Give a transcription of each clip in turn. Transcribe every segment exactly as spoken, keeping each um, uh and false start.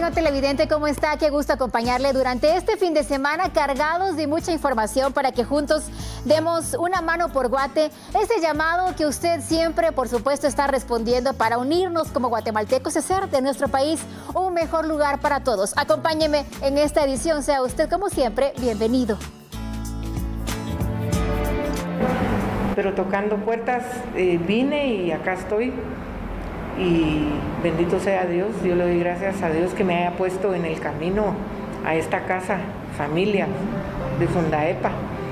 amigo televidente, ¿cómo está? Qué gusto acompañarle durante este fin de semana cargados de mucha información para que juntos demos una mano por Guate. Ese llamado que usted siempre, por supuesto, está respondiendo para unirnos como guatemaltecos y hacer de nuestro país un mejor lugar para todos. Acompáñeme en esta edición. Sea usted, como siempre, bienvenido. Pero tocando puertas eh, vine y acá estoy. Y bendito sea Dios, yo le doy gracias a Dios que me haya puesto en el camino a esta casa, familia de Fundaepa.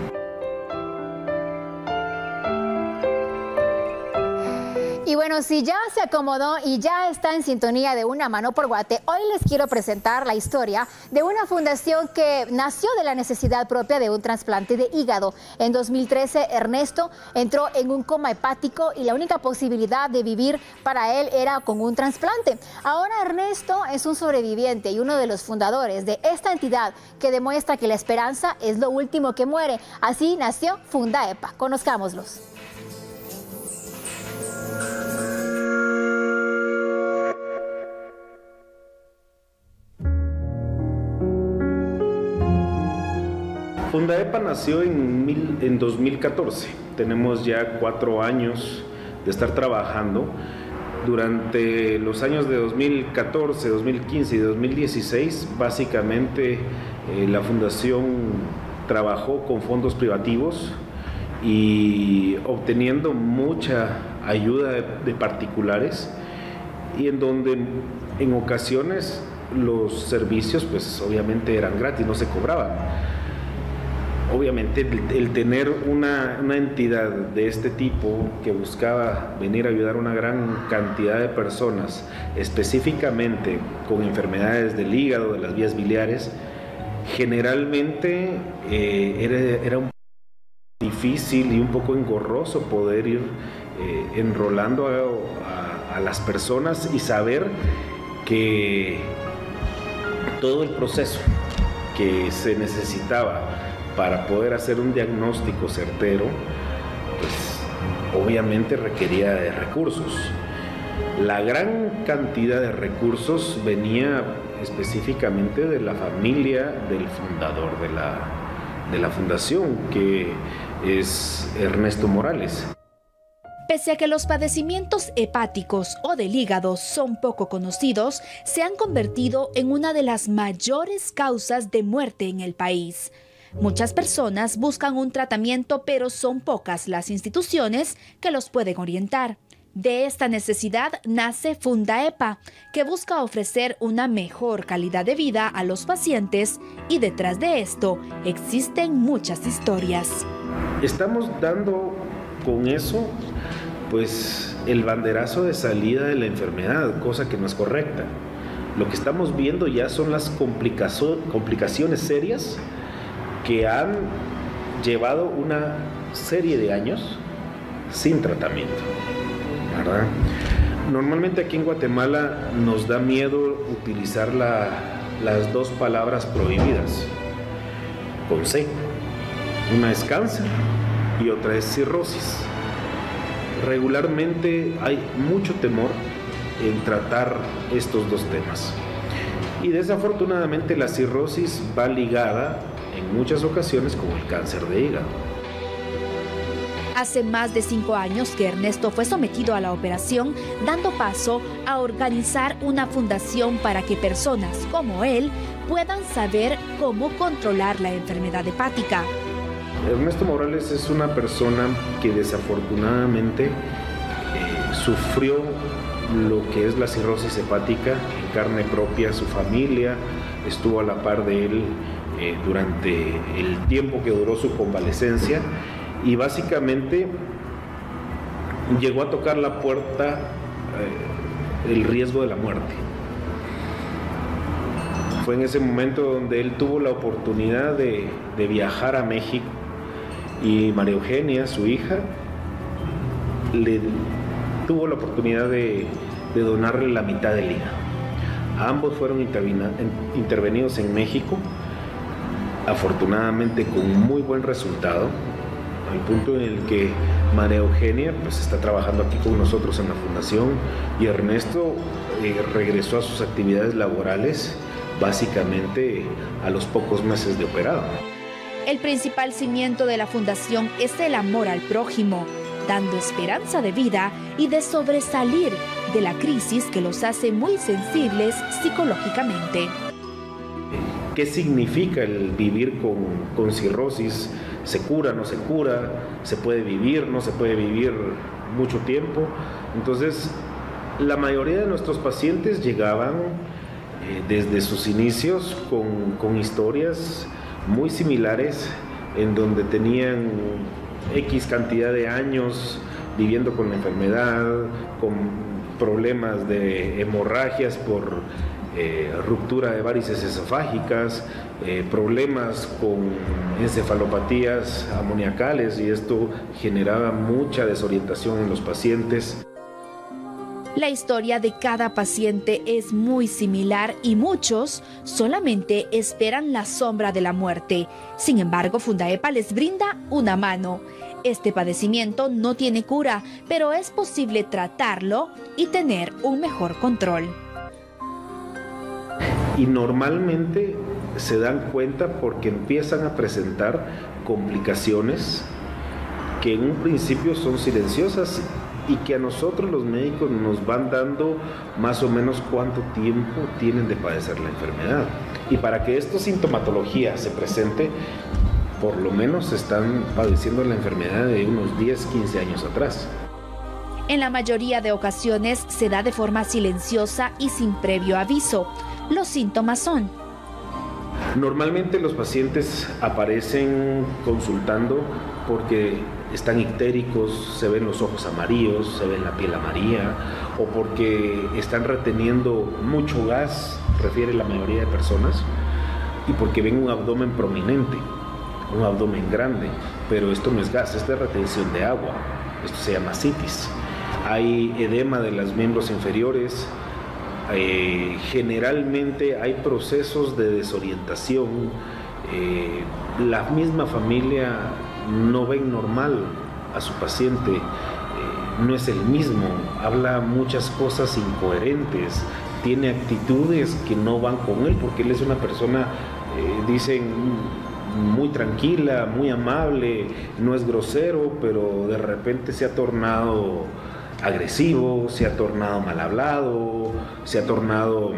Y bueno, si ya se acomodó y ya está en sintonía de Una Mano por Guate, hoy les quiero presentar la historia de una fundación que nació de la necesidad propia de un trasplante de hígado. En dos mil trece, Ernesto entró en un coma hepático y la única posibilidad de vivir para él era con un trasplante. Ahora Ernesto es un sobreviviente y uno de los fundadores de esta entidad que demuestra que la esperanza es lo último que muere. Así nació Fundaepa. Conozcámoslos. Fundaepa nació en, mil, en dos mil catorce. Tenemos ya cuatro años de estar trabajando. Durante los años de dos mil catorce, dos mil quince y dos mil dieciséis, básicamente eh, la fundación trabajó con fondos privativos y obteniendo mucha ayuda de, de particulares, y en donde en ocasiones los servicios pues obviamente eran gratis, no se cobraban. Obviamente el, el tener una, una entidad de este tipo que buscaba venir a ayudar a una gran cantidad de personas, específicamente con enfermedades del hígado, de las vías biliares, generalmente eh, era, era un poco difícil y un poco engorroso poder ir eh, enrolando a, a, a las personas y saber que todo el proceso que se necesitaba para poder hacer un diagnóstico certero, pues obviamente requería de recursos. La gran cantidad de recursos venía específicamente de la familia del fundador de la, de la fundación, que es Ernesto Morales. Pese a que los padecimientos hepáticos o del hígado son poco conocidos, se han convertido en una de las mayores causas de muerte en el país. Muchas personas buscan un tratamiento, pero son pocas las instituciones que los pueden orientar. De esta necesidad nace Fundaepa, que busca ofrecer una mejor calidad de vida a los pacientes, y detrás de esto existen muchas historias. Estamos dando con eso pues el banderazo de salida de la enfermedad, cosa que no es correcta. Lo que estamos viendo ya son las complicaciones serias que han llevado una serie de años sin tratamiento, ¿verdad? Normalmente aquí en Guatemala nos da miedo utilizar la, las dos palabras prohibidas con C. Una es cáncer y otra es cirrosis. Regularmente hay mucho temor en tratar estos dos temas. Y desafortunadamente la cirrosis va ligada en muchas ocasiones con el cáncer de hígado. Hace más de cinco años que Ernesto fue sometido a la operación, dando paso a organizar una fundación para que personas como él puedan saber cómo controlar la enfermedad hepática. Ernesto Morales es una persona que desafortunadamente eh, sufrió lo que es la cirrosis hepática en carne propia. Su familia estuvo a la par de él eh, durante el tiempo que duró su convalecencia, y básicamente llegó a tocar la puerta eh, el riesgo de la muerte. Fue en ese momento donde él tuvo la oportunidad de, de viajar a México, y María Eugenia, su hija, le tuvo la oportunidad de, de donarle la mitad del hígado. Ambos fueron intervenidos en México, afortunadamente con muy buen resultado. al punto en el que María Eugenia pues está trabajando aquí con nosotros en la fundación y Ernesto eh, regresó a sus actividades laborales básicamente a los pocos meses de operado. El principal cimiento de la fundación es el amor al prójimo, dando esperanza de vida y de sobresalir de la crisis que los hace muy sensibles psicológicamente. ¿Qué significa el vivir con, con cirrosis? ¿Se cura, no se cura? ¿Se puede vivir, no se puede vivir mucho tiempo? Entonces, la mayoría de nuestros pacientes llegaban eh, desde sus inicios con, con historias muy similares, en donde tenían X cantidad de años viviendo con la enfermedad, con problemas de hemorragias por eh, ruptura de varices esofágicas, eh, problemas con encefalopatías amoniacales, y esto generaba mucha desorientación en los pacientes. La historia de cada paciente es muy similar y muchos solamente esperan la sombra de la muerte. Sin embargo, Fundaepa les brinda una mano. Este padecimiento no tiene cura, pero es posible tratarlo y tener un mejor control. Y normalmente se dan cuenta porque empiezan a presentar complicaciones que en un principio son silenciosas y que a nosotros los médicos nos van dando más o menos cuánto tiempo tienen de padecer la enfermedad. Y para que esta sintomatología se presente, por lo menos están padeciendo la enfermedad de unos diez, quince años atrás. En la mayoría de ocasiones se da de forma silenciosa y sin previo aviso. Los síntomas son: normalmente los pacientes aparecen consultando porque están ictéricos, se ven los ojos amarillos, se ven la piel amarilla, o porque están reteniendo mucho gas, refiere la mayoría de personas, y porque ven un abdomen prominente, un abdomen grande, pero esto no es gas, esto es retención de agua, esto se llama citis. Hay edema de los miembros inferiores, eh, generalmente hay procesos de desorientación, eh, la misma familia no ven normal a su paciente, eh, no es el mismo, habla muchas cosas incoherentes, tiene actitudes que no van con él, porque él es una persona, eh, dicen, muy tranquila, muy amable, no es grosero, pero de repente se ha tornado agresivo, se ha tornado mal hablado, se ha tornado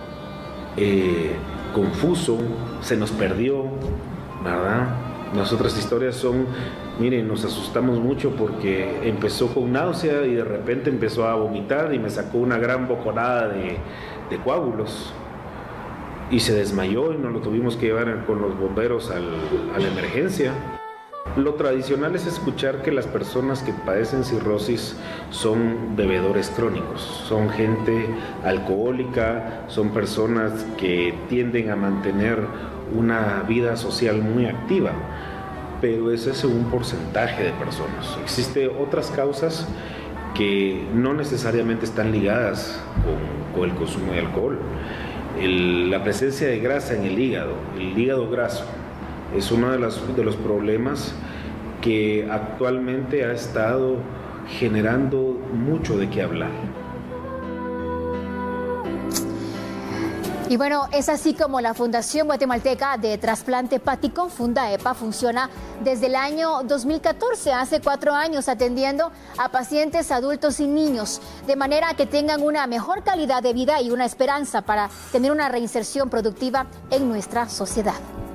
eh, confuso, se nos perdió, ¿verdad? Las otras historias son, miren, nos asustamos mucho porque empezó con náusea y de repente empezó a vomitar y me sacó una gran boconada de, de coágulos y se desmayó y nos lo tuvimos que llevar con los bomberos al, a la emergencia. Lo tradicional es escuchar que las personas que padecen cirrosis son bebedores crónicos, son gente alcohólica, son personas que tienden a mantener una vida social muy activa, pero ese es un porcentaje de personas. Existen otras causas que no necesariamente están ligadas con, con el consumo de alcohol. El, la presencia de grasa en el hígado, el hígado graso, es uno de los, de los problemas que actualmente ha estado generando mucho de qué hablar. Y bueno, es así como la Fundación Guatemalteca de Trasplante Hepático, Fundaepa, funciona desde el año dos mil catorce, hace cuatro años, atendiendo a pacientes adultos y niños, de manera que tengan una mejor calidad de vida y una esperanza para tener una reinserción productiva en nuestra sociedad.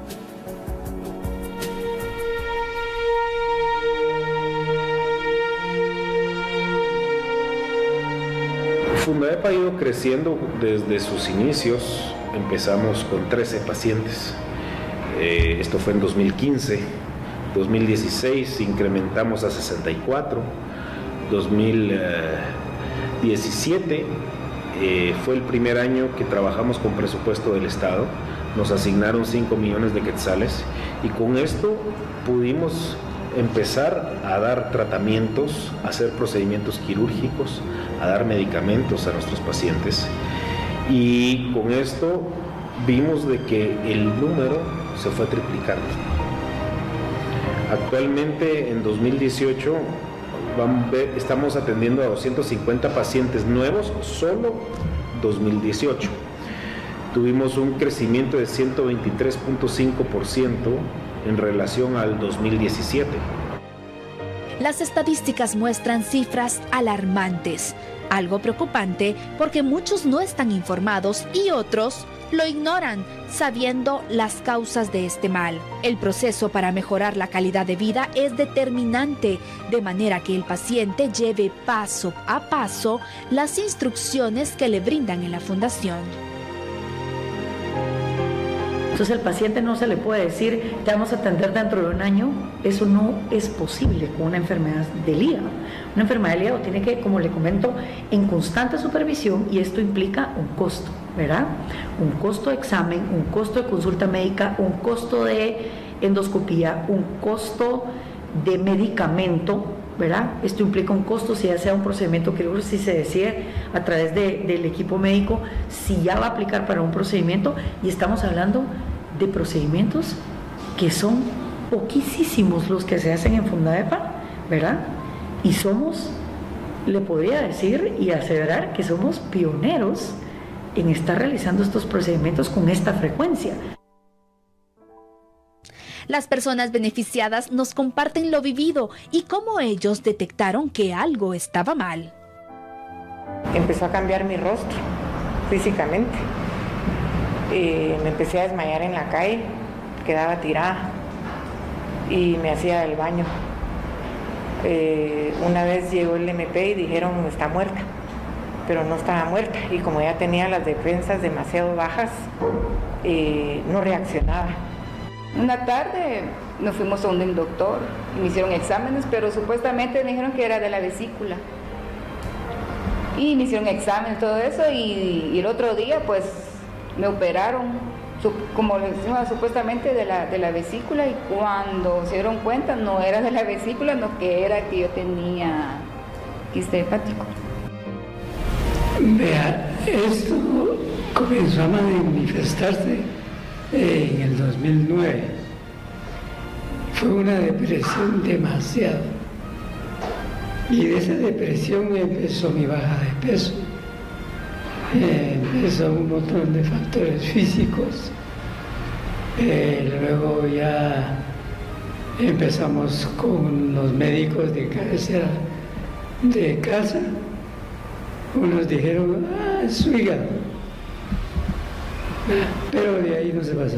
Fundaepa ha ido creciendo desde sus inicios. Empezamos con trece pacientes. Eh, esto fue en dos mil quince. dos mil dieciséis incrementamos a sesenta y cuatro. dos mil diecisiete eh, fue el primer año que trabajamos con presupuesto del Estado. Nos asignaron cinco millones de quetzales y con esto pudimos empezar a dar tratamientos, a hacer procedimientos quirúrgicos, a dar medicamentos a nuestros pacientes, y con esto vimos de que el número se fue triplicando. Actualmente, en dos mil dieciocho, vamos a ver, estamos atendiendo a doscientos cincuenta pacientes nuevos, solo dos mil dieciocho. Tuvimos un crecimiento de ciento veintitrés punto cinco por ciento en relación al dos mil diecisiete. Las estadísticas muestran cifras alarmantes, algo preocupante porque muchos no están informados y otros lo ignoran, sabiendo las causas de este mal. El proceso para mejorar la calidad de vida es determinante, de manera que el paciente lleve paso a paso las instrucciones que le brindan en la fundación. Entonces, al paciente no se le puede decir, te vamos a atender dentro de un año. Eso no es posible con una enfermedad del hígado. Una enfermedad del hígado tiene que, como le comento, en constante supervisión, y esto implica un costo, ¿verdad? Un costo de examen, un costo de consulta médica, un costo de endoscopía, un costo de medicamento, ¿verdad? Esto implica un costo, si ya sea un procedimiento quirúrgico, si se decide a través de, del equipo médico, si ya va a aplicar para un procedimiento, y estamos hablando de procedimientos que son poquísimos los que se hacen en Fundaepa, ¿verdad? Y somos, le podría decir y aseverar que somos pioneros en estar realizando estos procedimientos con esta frecuencia. Las personas beneficiadas nos comparten lo vivido y cómo ellos detectaron que algo estaba mal. Empezó a cambiar mi rostro físicamente. Eh, me empecé a desmayar en la calle, quedaba tirada y me hacía del baño. Eh, una vez llegó el eme pe y dijeron está muerta, pero no estaba muerta, y como ya tenía las defensas demasiado bajas, eh, no reaccionaba. Una tarde nos fuimos a donde el doctor y me hicieron exámenes, pero supuestamente me dijeron que era de la vesícula. Y me hicieron exámenes, todo eso, y, y el otro día pues me operaron, como les decía, supuestamente de la, de la vesícula, y cuando se dieron cuenta no era de la vesícula, no, que era que yo tenía quiste hepático. Vea, esto comenzó a manifestarse en el dos mil nueve. Fue una depresión demasiado, y de esa depresión empezó mi baja de peso, eh, empezó un montón de factores físicos, eh, luego ya empezamos con los médicos de cabecera de casa. Unos dijeron, ah, es su hígado, pero de ahí no se pasa.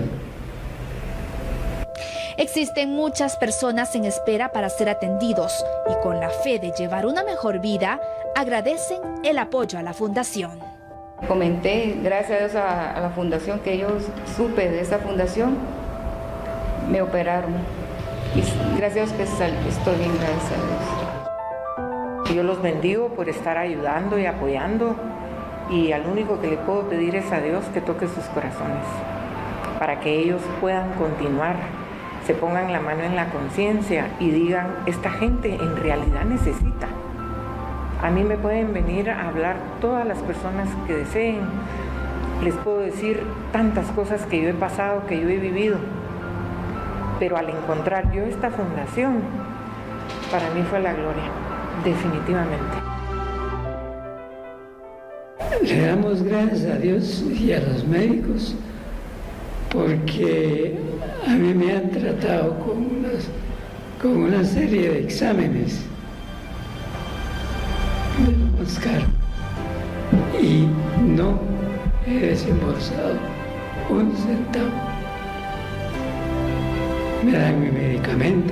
Existen muchas personas en espera para ser atendidos y con la fe de llevar una mejor vida, agradecen el apoyo a la fundación. Comenté, gracias a Dios, a, a la fundación, que yo supe de esa fundación, me operaron. Y gracias a Dios que salí, estoy bien, gracias a Dios. Yo los bendigo por estar ayudando y apoyando, y al único que le puedo pedir es a Dios que toque sus corazones para que ellos puedan continuar, se pongan la mano en la conciencia y digan, esta gente en realidad necesita. A mí me pueden venir a hablar todas las personas que deseen, les puedo decir tantas cosas que yo he pasado, que yo he vivido, pero al encontrar yo esta fundación, para mí fue la gloria. Definitivamente. Le damos gracias a Dios y a los médicos, porque a mí me han tratado con, unas, con una serie de exámenes de lo más caro, y no he desembolsado un centavo. Me dan mi medicamento.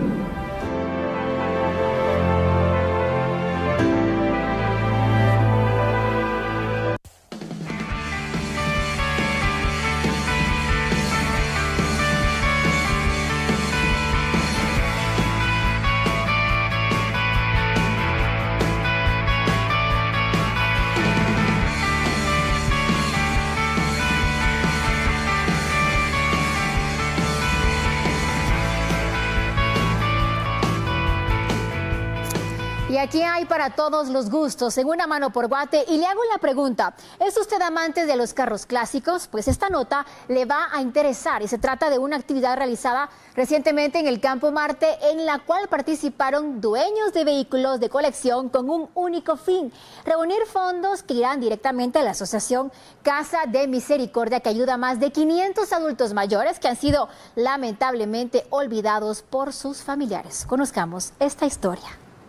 Y aquí hay para todos los gustos, en Una Mano por Guate. Y le hago la pregunta, ¿es usted amante de los carros clásicos? Pues esta nota le va a interesar y se trata de una actividad realizada recientemente en el Campo Marte, en la cual participaron dueños de vehículos de colección con un único fin: reunir fondos que irán directamente a la asociación Casa de Misericordia, que ayuda a más de quinientos adultos mayores que han sido lamentablemente olvidados por sus familiares. Conozcamos esta historia.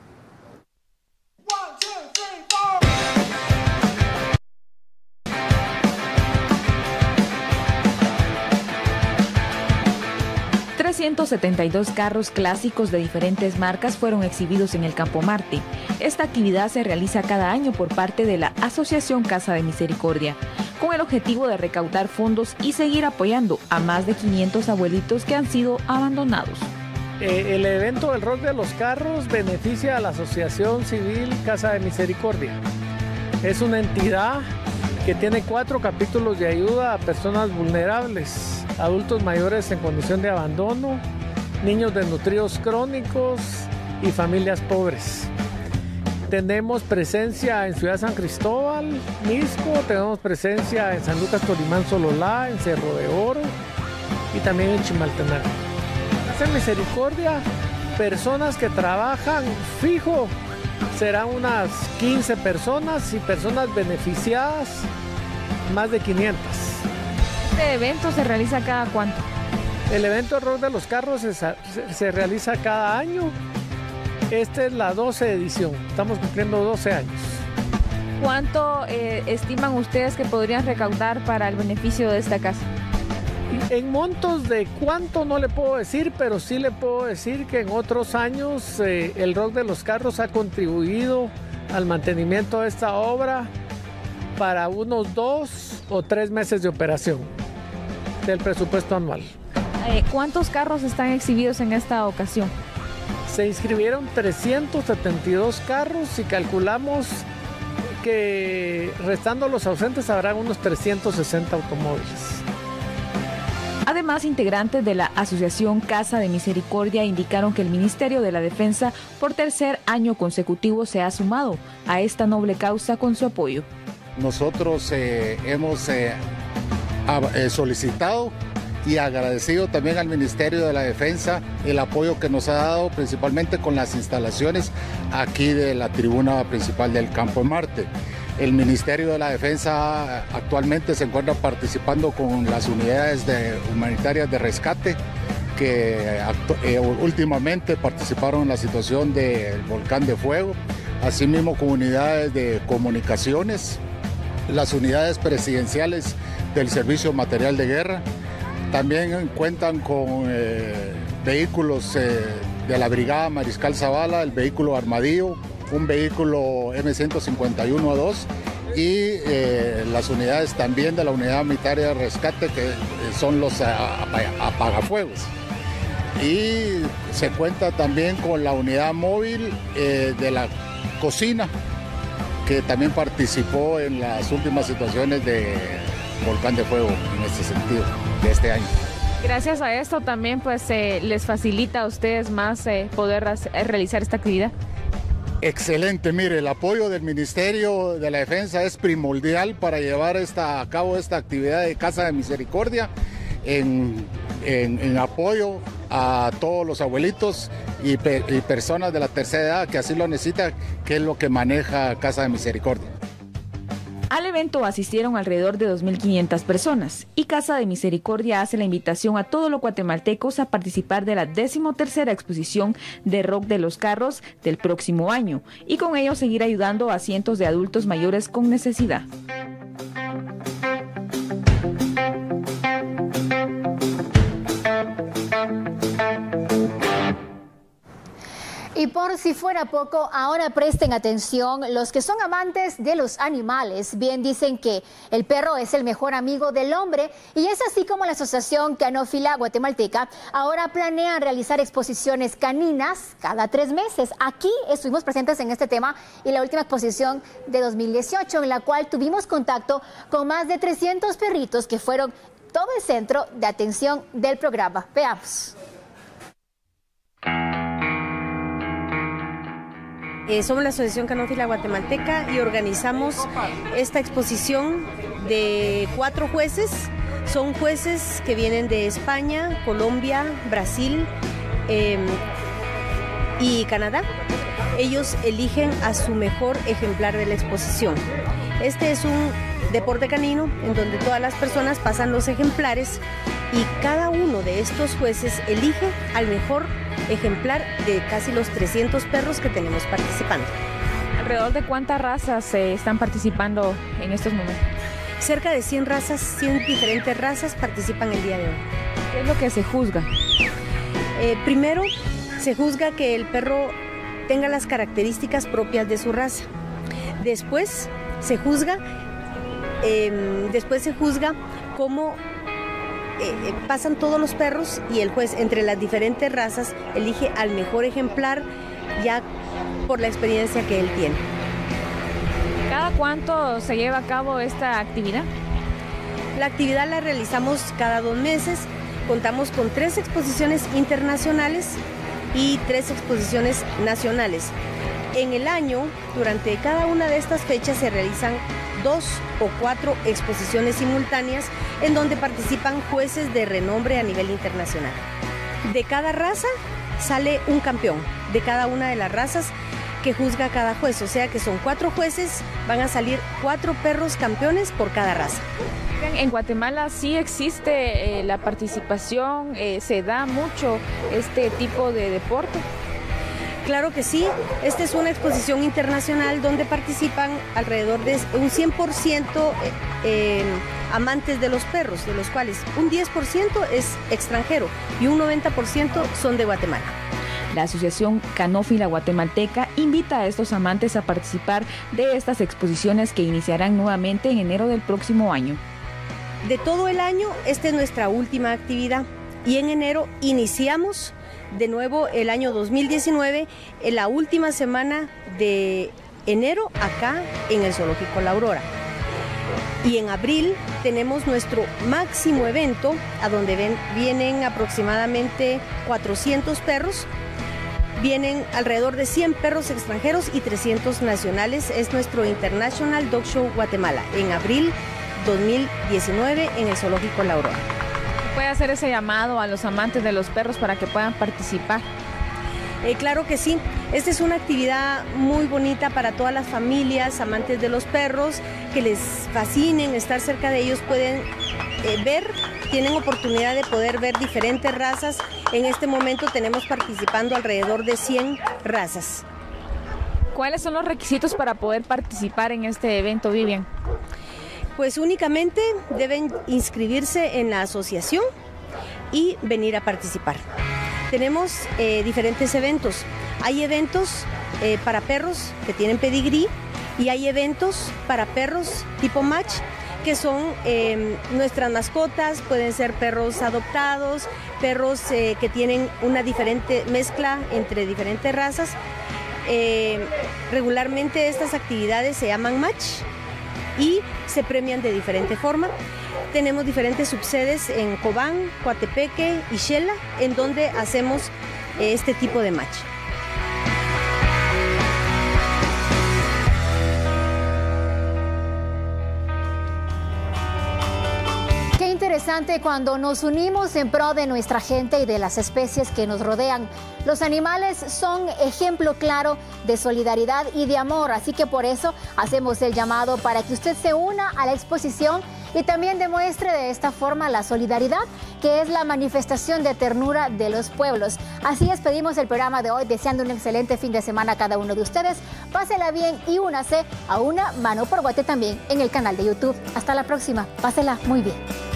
trescientos setenta y dos carros clásicos de diferentes marcas fueron exhibidos en el Campo Marte. Esta actividad se realiza cada año por parte de la Asociación Casa de Misericordia, con el objetivo de recaudar fondos y seguir apoyando a más de quinientos abuelitos que han sido abandonados. Eh, el evento del Rock de los Carros beneficia a la Asociación Civil Casa de Misericordia. Es una entidad que tiene cuatro capítulos de ayuda a personas vulnerables, adultos mayores en condición de abandono, niños desnutridos crónicos y familias pobres. Tenemos presencia en Ciudad San Cristóbal, Misco, tenemos presencia en San Lucas, Tolimán, Sololá, en Cerro de Oro y también en Chimaltenango. Casa de Misericordia, personas que trabajan fijo, serán unas quince personas, y personas beneficiadas más de quinientas. ¿Este evento se realiza cada cuánto? El evento Rock de los Carros se, se realiza cada año. Esta es la doce edición, estamos cumpliendo doce años. ¿Cuánto eh, estiman ustedes que podrían recaudar para el beneficio de esta casa? En montos de cuánto no le puedo decir, pero sí le puedo decir que en otros años eh, el Rock de los Carros ha contribuido al mantenimiento de esta obra para unos dos o tres meses de operación del presupuesto anual. Eh, ¿Cuántos carros están exhibidos en esta ocasión? Se inscribieron trescientos setenta y dos carros y calculamos que, restando los ausentes, habrán unos trescientos sesenta automóviles. Además, integrantes de la Asociación Casa de Misericordia indicaron que el Ministerio de la Defensa por tercer año consecutivo se ha sumado a esta noble causa con su apoyo. Nosotros eh, hemos eh, eh, solicitado y agradecido también al Ministerio de la Defensa el apoyo que nos ha dado, principalmente con las instalaciones aquí de la tribuna principal del Campo Marte. El Ministerio de la Defensa actualmente se encuentra participando con las unidades de, humanitarias de rescate que eh, últimamente participaron en la situación del volcán de fuego, asimismo con unidades de comunicaciones, las unidades presidenciales del Servicio Material de Guerra. También cuentan con eh, vehículos eh, de la Brigada Mariscal Zavala, el vehículo Armadillo, un vehículo eme ciento cincuenta y uno a dos y eh, las unidades también de la Unidad Unitaria de Rescate, que son los apagafuegos. Y se cuenta también con la unidad móvil eh, de la cocina, que también participó en las últimas situaciones de volcán de fuego en este sentido, de este año. Gracias a esto también pues eh, les facilita a ustedes más eh, poder realizar esta actividad. Excelente, mire, el apoyo del Ministerio de la Defensa es primordial para llevar esta, a cabo esta actividad de Casa de Misericordia en, en, en apoyo a todos los abuelitos y, pe, y personas de la tercera edad que así lo necesitan, que es lo que maneja Casa de Misericordia. Al evento asistieron alrededor de dos mil quinientas personas y Casa de Misericordia hace la invitación a todos los guatemaltecos a participar de la decimotercera exposición de Rock de los Carros del próximo año y con ello seguir ayudando a cientos de adultos mayores con necesidad. Y por si fuera poco, ahora presten atención, los que son amantes de los animales, bien dicen que el perro es el mejor amigo del hombre, y es así como la Asociación Canófila Guatemalteca ahora planea realizar exposiciones caninas cada tres meses. Aquí estuvimos presentes en este tema y la última exposición de dos mil dieciocho, en la cual tuvimos contacto con más de trescientos perritos que fueron todo el centro de atención del programa. Veamos. Eh, somos la Asociación Canófila Guatemalteca y organizamos esta exposición de cuatro jueces. Son jueces que vienen de España, Colombia, Brasil eh, y Canadá. Ellos eligen a su mejor ejemplar de la exposición. Este es un deporte canino en donde todas las personas pasan los ejemplares y cada uno de estos jueces elige al mejor ejemplar de casi los trescientos perros que tenemos participando. ¿Alrededor de cuántas razas eh, están participando en estos momentos? Cerca de cien razas, cien diferentes razas participan el día de hoy. ¿Qué es lo que se juzga? Eh, primero, se juzga que el perro tenga las características propias de su raza. Después se juzga, eh, después se juzga cómo eh, pasan todos los perros y el juez entre las diferentes razas elige al mejor ejemplar ya por la experiencia que él tiene. ¿Cada cuánto se lleva a cabo esta actividad? La actividad la realizamos cada dos meses. Contamos con tres exposiciones internacionales y tres exposiciones nacionales. En el año, durante cada una de estas fechas se realizan dos o cuatro exposiciones simultáneas en donde participan jueces de renombre a nivel internacional. De cada raza sale un campeón, de cada una de las razas que juzga cada juez, o sea que son cuatro jueces, van a salir cuatro perros campeones por cada raza. En Guatemala sí existe eh, la participación, eh, se da mucho este tipo de deporte. Claro que sí, esta es una exposición internacional donde participan alrededor de un cien por ciento eh, eh, amantes de los perros, de los cuales un diez por ciento es extranjero y un noventa por ciento son de Guatemala. La Asociación Canófila Guatemalteca invita a estos amantes a participar de estas exposiciones que iniciarán nuevamente en enero del próximo año. De todo el año, esta es nuestra última actividad y en enero iniciamos de nuevo el año dos mil diecinueve, en la última semana de enero acá en el Zoológico La Aurora. Y en abril tenemos nuestro máximo evento a donde ven, vienen aproximadamente cuatrocientos perros. Vienen alrededor de cien perros extranjeros y trescientos nacionales. Es nuestro International Dog Show Guatemala en abril dos mil diecinueve en el Zoológico La Aurora. ¿Puede hacer ese llamado a los amantes de los perros para que puedan participar? Eh, claro que sí. Esta es una actividad muy bonita para todas las familias, amantes de los perros, que les fascinen estar cerca de ellos. Pueden eh, ver, tienen oportunidad de poder ver diferentes razas. En este momento tenemos participando alrededor de cien razas. ¿Cuáles son los requisitos para poder participar en este evento, Vivian? Pues únicamente deben inscribirse en la asociación y venir a participar. Tenemos eh, diferentes eventos. Hay eventos eh, para perros que tienen pedigrí y hay eventos para perros tipo match, que son eh, nuestras mascotas. Pueden ser perros adoptados, perros eh, que tienen una diferente mezcla entre diferentes razas. Eh, regularmente estas actividades se llaman match y se premian de diferente forma. Tenemos diferentes subsedes en Cobán, Coatepeque y Xela, en donde hacemos este tipo de match. Qué interesante cuando nos unimos en pro de nuestra gente y de las especies que nos rodean. Los animales son ejemplo claro de solidaridad y de amor, así que por eso hacemos el llamado para que usted se una a la exposición y también demuestre de esta forma la solidaridad, que es la manifestación de ternura de los pueblos. Así despedimos el programa de hoy, deseando un excelente fin de semana a cada uno de ustedes. Pásela bien y únase a Una Mano por Guate también en el canal de YouTube. Hasta la próxima. Pásela muy bien.